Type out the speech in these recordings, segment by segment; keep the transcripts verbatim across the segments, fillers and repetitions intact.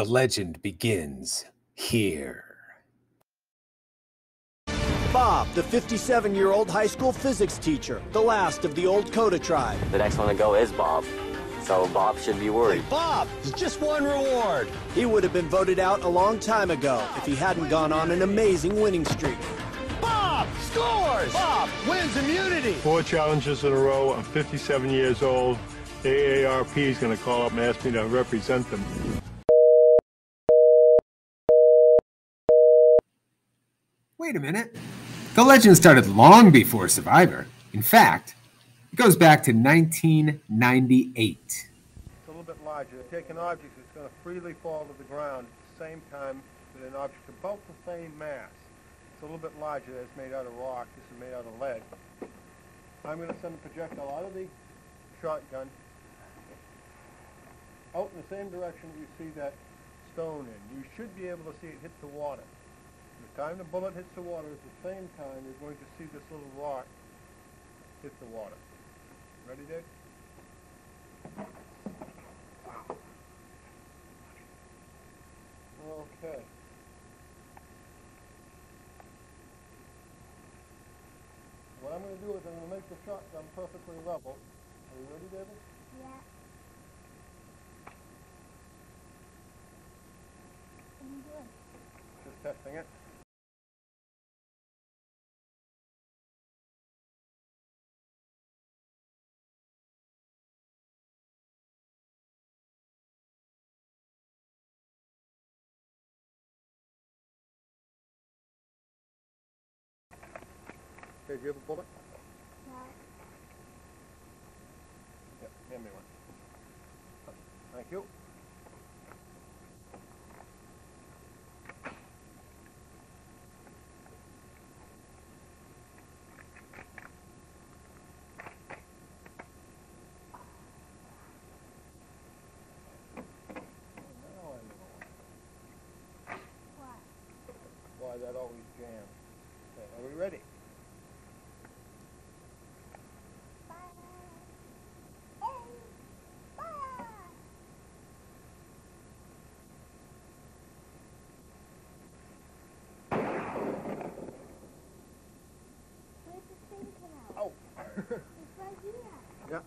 The legend begins here. Bob, the fifty-seven-year-old high school physics teacher, the last of the old Coda tribe. The next one to go is Bob, so Bob should be worried. Hey, Bob, it's just one reward. He would have been voted out a long time ago if he hadn't gone on an amazing winning streak. Bob scores! Bob wins immunity! Four challenges in a row. I'm fifty-seven years old. The A A R P is going to call up and ask me to represent them. Wait a minute. The legend started long before Survivor. In fact, it goes back to nineteen ninety-eight. It's a little bit larger. Take an object that's going to freely fall to the ground at the same time that an object about the same mass. It's a little bit larger. It's made out of rock. This is made out of lead. I'm going to send a projectile out of the shotgun out in the same direction that you see that stone in. You should be able to see it hit the water. The time the bullet hits the water at the same time you're going to see this little rock hit the water. Ready, Dick? Wow. Okay. What I'm going to do is I'm going to make the shotgun perfectly level. Are you ready, David? Yeah. What are you doing? Just testing it. Okay, do you have a bullet? No. Yeah, hand me one. Thank you. Now I know What? why that always jams. Okay, are we ready? Oh. It's right here.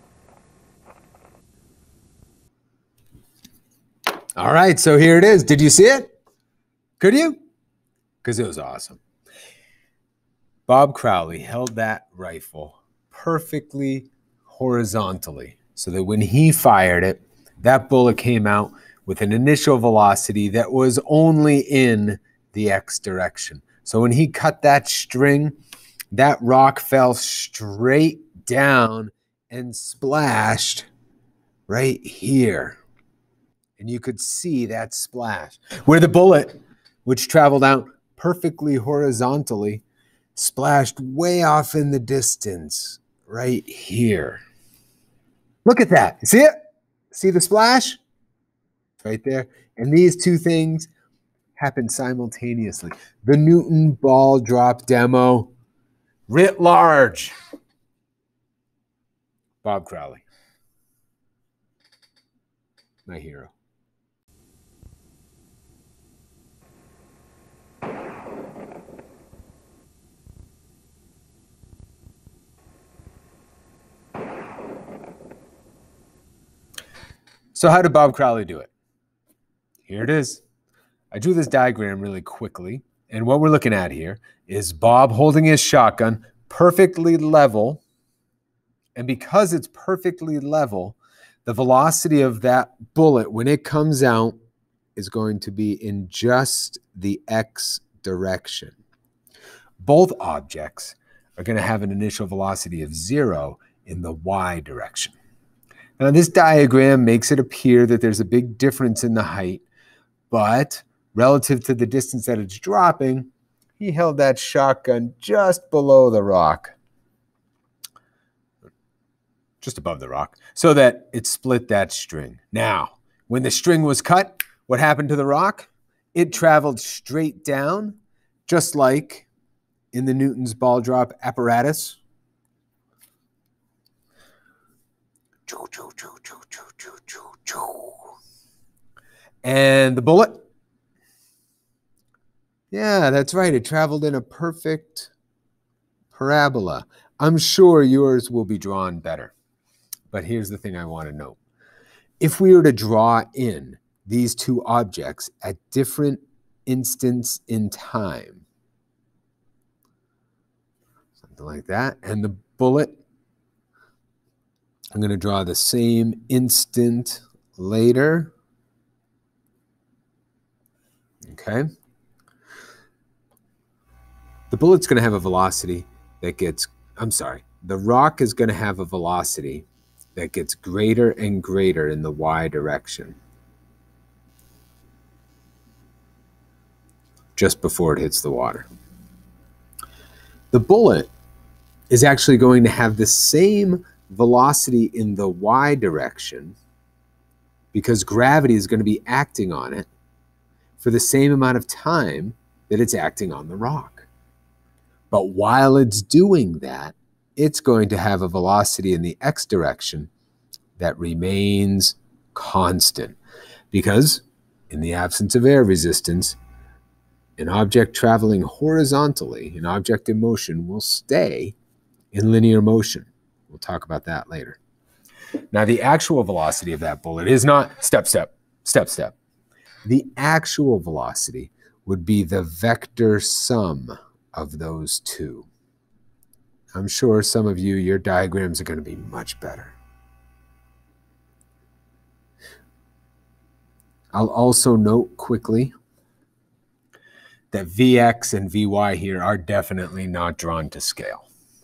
Yeah. All right, so here it is. Did you see it? Could you? Because it was awesome. Bob Crowley held that rifle perfectly horizontally so that when he fired it, that bullet came out with an initial velocity that was only in the X direction. So when he cut that string, that rock fell straight down and splashed right here. And you could see that splash where the bullet, which traveled out perfectly horizontally, splashed way off in the distance right here. Look at that. You see it? See the splash? Right there. And these two things happened simultaneously. The Newton ball drop demo, writ large. Bob Crowley, my hero. So how did Bob Crowley do it? Here it is. I drew this diagram really quickly. And what we're looking at here is Bob holding his shotgun perfectly level. And because it's perfectly level, the velocity of that bullet when it comes out is going to be in just the X direction. Both objects are going to have an initial velocity of zero in the Y direction. Now, this diagram makes it appear that there's a big difference in the height, but relative to the distance that it's dropping, he held that shotgun just below the rock, just above the rock, so that it split that string. Now, when the string was cut, what happened to the rock? It traveled straight down, just like in the Newton's ball drop apparatus. And the bullet? Yeah, that's right. It traveled in a perfect parabola. I'm sure yours will be drawn better. But here's the thing I want to note. If we were to draw in these two objects at different instants in time, something like that, and the bullet, I'm going to draw the same instant later. Okay. The bullet's going to have a velocity that gets, I'm sorry, the rock is going to have a velocity that gets greater and greater in the y direction just before it hits the water. The bullet is actually going to have the same velocity in the y direction because gravity is going to be acting on it for the same amount of time that it's acting on the rock. But while it's doing that, it's going to have a velocity in the x direction that remains constant because in the absence of air resistance, an object traveling horizontally, an object in motion, will stay in linear motion. We'll talk about that later. Now, the actual velocity of that bullet is not step, step, step, step. The actual velocity would be the vector sum of those two. I'm sure some of you, your diagrams are going to be much better. I'll also note quickly that V X and V Y here are definitely not drawn to scale.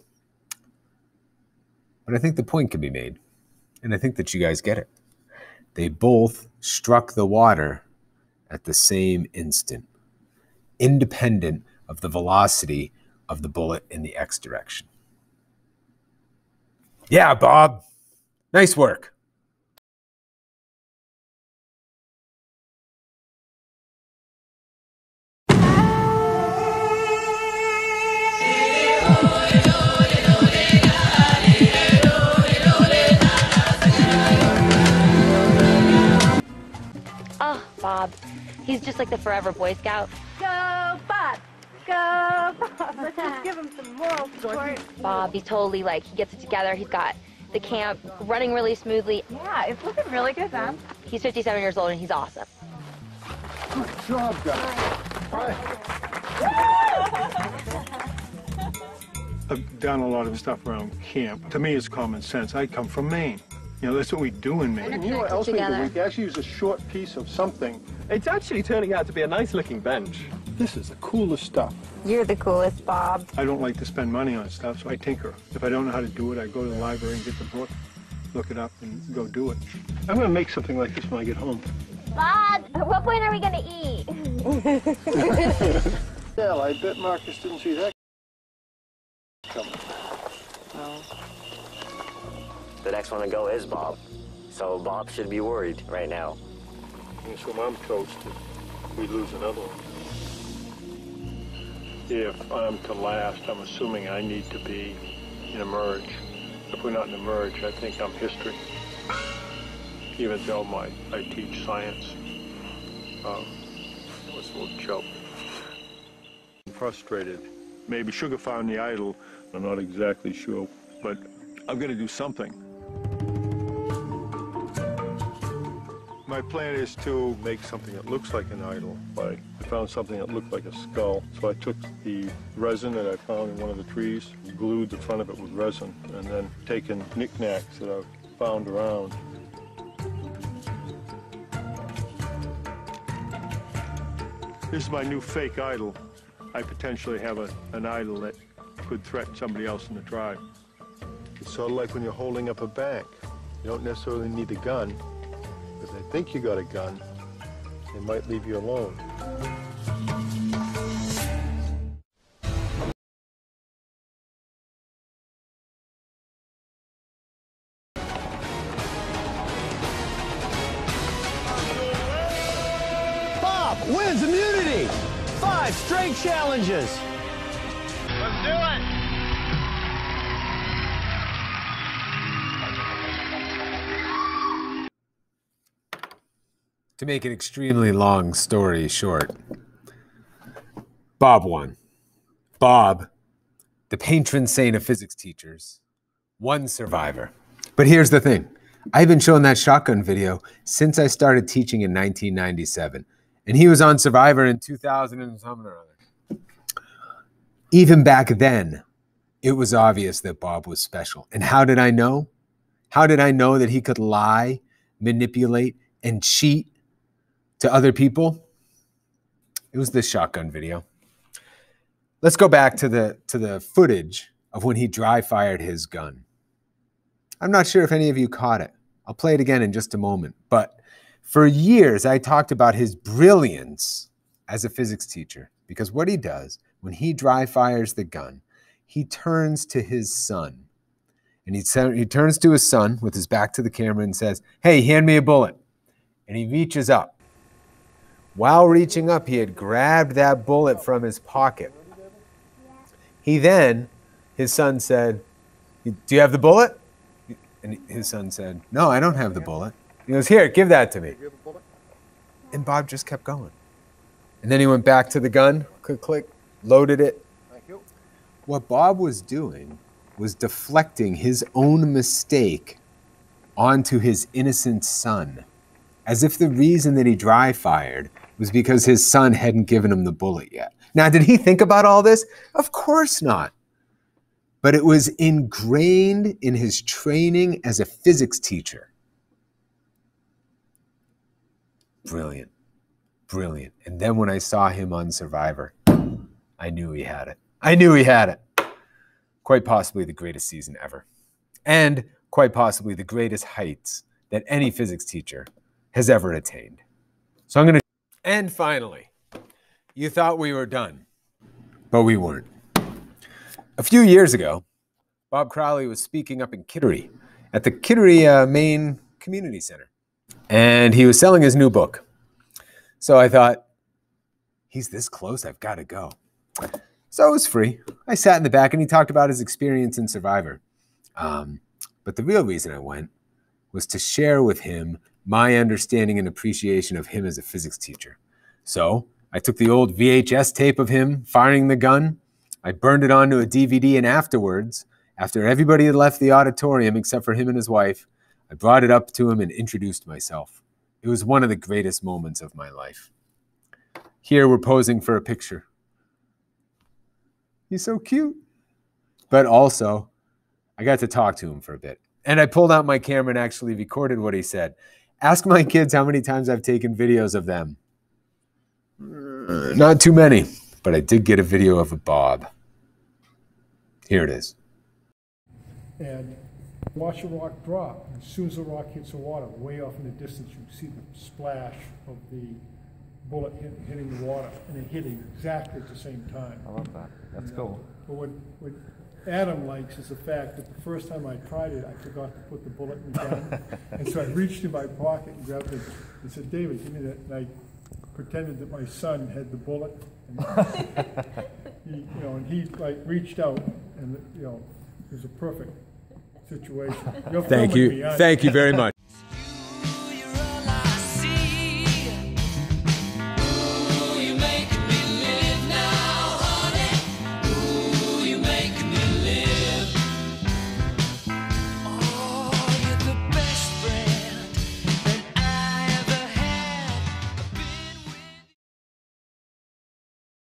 But I think the point can be made, and I think that you guys get it. They both struck the water at the same instant, independent of the velocity of the bullet in the x direction. Yeah, Bob. Nice work. Oh, Bob. He's just like the forever Boy Scout. Go, Bob! Go, Bob! Let's just give him some moral support. Bob, he's totally like, he gets it together. He's got the camp running really smoothly. Yeah, it's looking really good, man. He's fifty-seven years old and he's awesome. Good job, guys. I've done a lot of stuff around camp. To me, it's common sense. I come from Maine. You know, that's what we do in Maine. And you know what else we do? We actually use a short piece of something. It's actually turning out to be a nice-looking bench. This is the coolest stuff. You're the coolest, Bob. I don't like to spend money on stuff, so I tinker. If I don't know how to do it, I go to the library and get the book, look it up, and go do it. I'm going to make something like this when I get home. Bob, at what point are we going to eat? Yeah, I bet Marcus didn't see that coming. No. The next one to go is Bob. So Bob should be worried right now. And so I'm toasted. We lose another one. If I'm to last, I'm assuming I need to be in a merge. If we're not in a merge, I think I'm history. Even though my I teach science. Um, it was a little joke. I'm frustrated. Maybe Sugar found the idol. I'm not exactly sure, but I'm going to do something. My plan is to make something that looks like an idol. I found something that looked like a skull. So I took the resin that I found in one of the trees, glued the front of it with resin, and then taken knickknacks that I've found around. This is my new fake idol. I potentially have a, an idol that could threaten somebody else in the tribe. It's sort of like when you're holding up a bank. You don't necessarily need a gun. If they think you got a gun, they might leave you alone. Bob wins immunity! Five straight challenges! Let's do it! To make an extremely long story short, Bob won. Bob, the patron saint of physics teachers, one survivor. But here's the thing. I've been showing that shotgun video since I started teaching in nineteen ninety-seven. And he was on Survivor in two thousand and something or other. Even back then, it was obvious that Bob was special. And how did I know? How did I know that he could lie, manipulate, and cheat to other people? It was this shotgun video. Let's go back to the, to the footage of when he dry fired his gun. I'm not sure if any of you caught it. I'll play it again in just a moment. But for years, I talked about his brilliance as a physics teacher, because what he does when he dry fires the gun, he turns to his son. And he, he turns to his son with his back to the camera and says, "Hey, hand me a bullet." And he reaches up. While reaching up, he had grabbed that bullet from his pocket. He then, his son said, "Do you have the bullet?" And his son said, "No, I don't have the bullet." He goes, "Here, give that to me." And Bob just kept going. And then he went back to the gun, click, click, loaded it. Thank you. What Bob was doing was deflecting his own mistake onto his innocent son, as if the reason that he dry fired was because his son hadn't given him the bullet yet. Now, did he think about all this? Of course not. But it was ingrained in his training as a physics teacher. Brilliant. Brilliant. And then when I saw him on Survivor, I knew he had it. I knew he had it. Quite possibly the greatest season ever. And quite possibly the greatest heights that any physics teacher has ever attained. So I'm going to... And finally, you thought we were done, but we weren't. A few years ago, Bob Crowley was speaking up in Kittery at the Kittery uh, Maine Community Center. And he was selling his new book. So I thought, he's this close, I've got to go. So it was free. I sat in the back and he talked about his experience in Survivor. Um, but the real reason I went was to share with him my understanding and appreciation of him as a physics teacher. So I took the old V H S tape of him firing the gun. I burned it onto a D V D, and afterwards, after everybody had left the auditorium except for him and his wife, I brought it up to him and introduced myself. It was one of the greatest moments of my life. Here we're posing for a picture. He's so cute. But also, I got to talk to him for a bit. And I pulled out my camera and actually recorded what he said. Ask my kids how many times I've taken videos of them. Not too many, but I did get a video of a Bob. Here it is. And watch a rock drop. As soon as the rock hits the water, way off in the distance, you see the splash of the bullet hit, hitting the water, and it hit exactly at the same time. I love that. That's you cool. Know? But what, what Adam likes is the fact that the first time I tried it, I forgot to put the bullet in the gun. And so I reached in my pocket and grabbed it and said, "David, give me that." And I pretended that my son had the bullet. And he, you know, and he like reached out, and you know, it was a perfect situation. You're Thank you. me, Thank you very much.